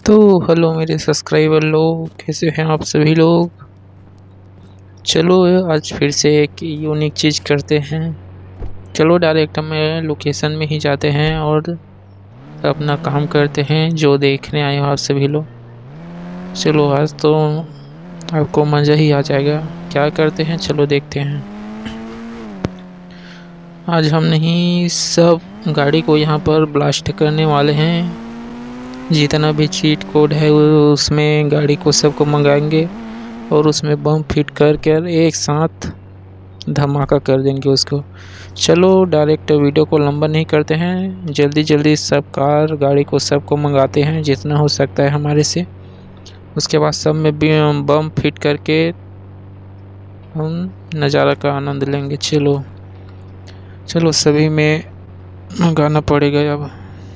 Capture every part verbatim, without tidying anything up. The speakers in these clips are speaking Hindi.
तो हेलो मेरे सब्सक्राइबर लोग, कैसे हैं आप सभी लोग। चलो आज फिर से एक यूनिक चीज़ करते हैं। चलो डायरेक्ट हम लोकेशन में ही जाते हैं और अपना काम करते हैं जो देखने आए हो आप सभी लोग। चलो आज तो आपको मज़ा ही आ जाएगा। क्या करते हैं चलो देखते हैं। आज हम नहीं सब गाड़ी को यहाँ पर ब्लास्ट करने वाले हैं। जितना भी चीट कोड है उसमें गाड़ी को सबको मंगाएंगे और उसमें बम फिट करके एक साथ धमाका कर देंगे उसको। चलो डायरेक्ट वीडियो को लंबा नहीं करते हैं, जल्दी जल्दी सब कार गाड़ी को सबको मंगाते हैं जितना हो सकता है हमारे से। उसके बाद सब में बम फिट करके हम नज़ारा का आनंद लेंगे। चलो चलो सभी में मंगाना पड़ेगा अब।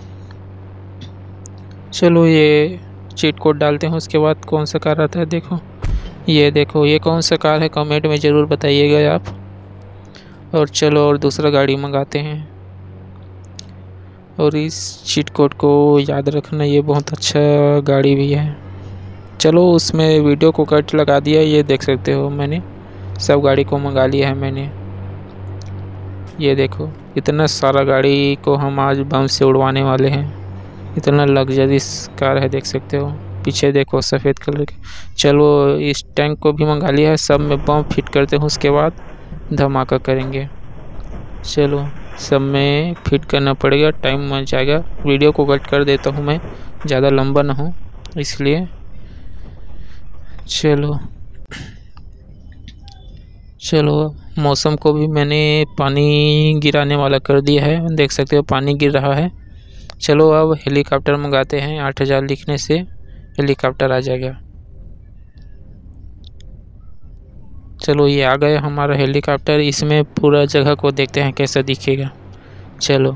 चलो ये चीट कोड डालते हैं, उसके बाद कौन सा कार आता है देखो। ये देखो ये कौन सा कार है, कमेंट में ज़रूर बताइएगा आप। और चलो और दूसरा गाड़ी मंगाते हैं। और इस चीट कोड को याद रखना, ये बहुत अच्छा गाड़ी भी है। चलो उसमें वीडियो को कट लगा दिया, ये देख सकते हो मैंने सब गाड़ी को मंगा लिया है मैंने। ये देखो इतना सारा गाड़ी को हम आज बम से उड़वाने वाले हैं। इतना लग्जरीस कार है देख सकते हो, पीछे देखो सफ़ेद कलर के। चलो इस टैंक को भी मंगा लिया है, सब में बम फिट करते हैं उसके बाद धमाका करेंगे। चलो सब में फिट करना पड़ेगा, टाइम मच जाएगा। वीडियो को कट कर देता हूँ मैं, ज़्यादा लंबा ना हो इसलिए। चलो चलो मौसम को भी मैंने पानी गिराने वाला कर दिया है, देख सकते हो पानी गिर रहा है। चलो अब हेलीकॉप्टर मंगाते हैं, आठ हज़ार लिखने से हेलीकॉप्टर आ जाएगा। चलो ये आ गया हमारा हेलीकॉप्टर, इसमें पूरा जगह को देखते हैं कैसा दिखेगा। चलो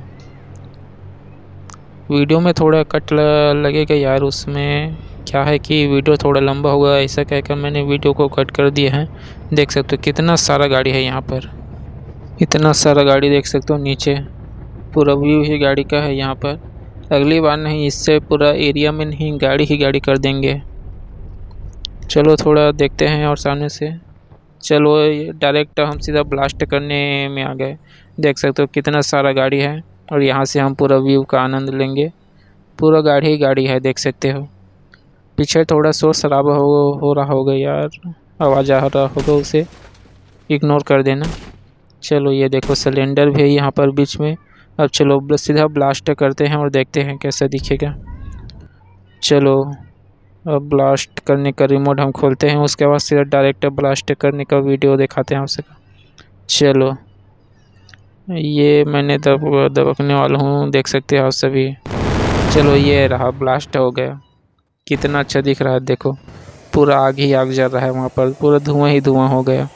वीडियो में थोड़ा कट लगेगा यार, उसमें क्या है कि वीडियो थोड़ा लंबा होगा, ऐसा कहकर मैंने वीडियो को कट कर दिया है। देख सकते हो कितना सारा गाड़ी है यहाँ पर, इतना सारा गाड़ी देख सकते हो। नीचे पूरा व्यू ही गाड़ी का है यहाँ पर। अगली बार नहीं, इससे पूरा एरिया में नहीं गाड़ी ही गाड़ी कर देंगे। चलो थोड़ा देखते हैं और सामने से। चलो डायरेक्ट हम सीधा ब्लास्ट करने में आ गए। देख सकते हो कितना सारा गाड़ी है और यहाँ से हम पूरा व्यू का आनंद लेंगे। पूरा गाड़ी ही गाड़ी है देख सकते हो। पीछे थोड़ा शोर शराबा हो हो रहा होगा यार, आवाज़ आ रहा होगा, उसे इग्नोर कर देना। चलो ये देखो सिलेंडर भी है यहाँ पर बीच में। अब चलो सीधा ब्लास्ट करते हैं और देखते हैं कैसा दिखेगा। चलो अब ब्लास्ट करने का रिमोट हम खोलते हैं, उसके बाद सीधा डायरेक्ट ब्लास्ट करने का वीडियो दिखाते हैं आपसे। चलो ये मैंने दब दबकने वाला हूँ, देख सकते हैं आप सभी। चलो ये रहा, ब्लास्ट हो गया। कितना अच्छा दिख रहा है देखो, पूरा आग ही आग जल रहा है वहाँ पर, पूरा धुआं ही धुआं हो गया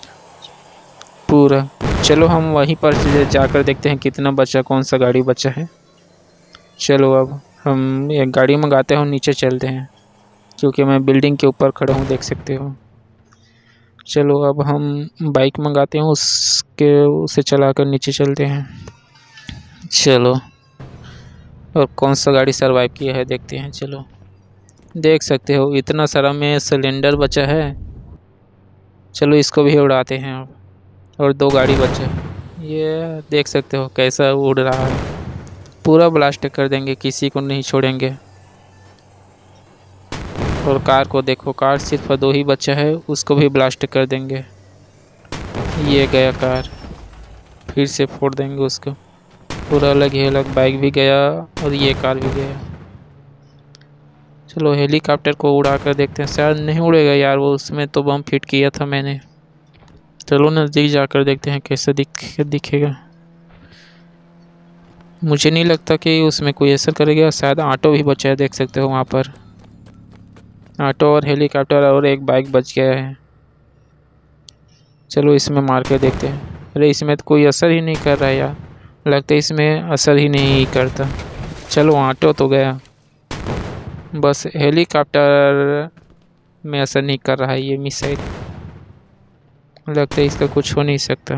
पूरा। चलो हम वहीं पर जाकर देखते हैं कितना बचा, कौन सा गाड़ी बचा है। चलो अब हम एक गाड़ी मंगाते हैं और नीचे चलते हैं, क्योंकि मैं बिल्डिंग के ऊपर खड़ा हूँ देख सकते हो। चलो अब हम बाइक मंगाते हैं, उसके उसे चलाकर नीचे चलते हैं। चलो और कौन सा गाड़ी सरवाइव किया है देखते हैं। चलो देख सकते हो इतना सारा में सिलेंडर बचा है। चलो इसको भी उड़ाते हैं अब। और दो गाड़ी बचे, ये देख सकते हो कैसा उड़ रहा है। पूरा ब्लास्ट कर देंगे, किसी को नहीं छोड़ेंगे। और कार को देखो, कार सिर्फ दो ही बचा है, उसको भी ब्लास्ट कर देंगे। ये गया कार, फिर से फोड़ देंगे उसको, पूरा अलग ही अलग। बाइक भी गया और ये कार भी गया। चलो हेलीकॉप्टर को उड़ा कर देखते हैं, शायद नहीं उड़ेगा यार वो, उसमें तो बम फिट किया था मैंने। चलो नज़दीक जाकर देखते हैं कैसा दिख दिखेगा। मुझे नहीं लगता कि उसमें कोई असर करेगा, शायद ऑटो भी बचा है देख सकते हो वहाँ पर। ऑटो और हेलीकॉप्टर और एक बाइक बच गया है। चलो इसमें मार कर देखते हैं। अरे इसमें तो कोई असर ही नहीं कर रहा है यार, लगता है इसमें असर ही नहीं करता। चलो ऑटो तो गया, बस हेलीकॉप्टर में असर नहीं कर रहा है ये मिसाइल। लगता है इसका कुछ हो नहीं सकता।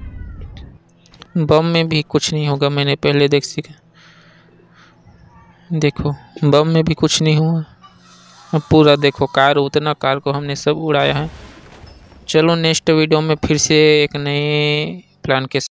बम में भी कुछ नहीं होगा, मैंने पहले देख सीखा। देखो बम में भी कुछ नहीं हुआ। अब पूरा देखो कार, उतना कार को हमने सब उड़ाया है। चलो नेक्स्ट वीडियो में फिर से एक नए प्लान के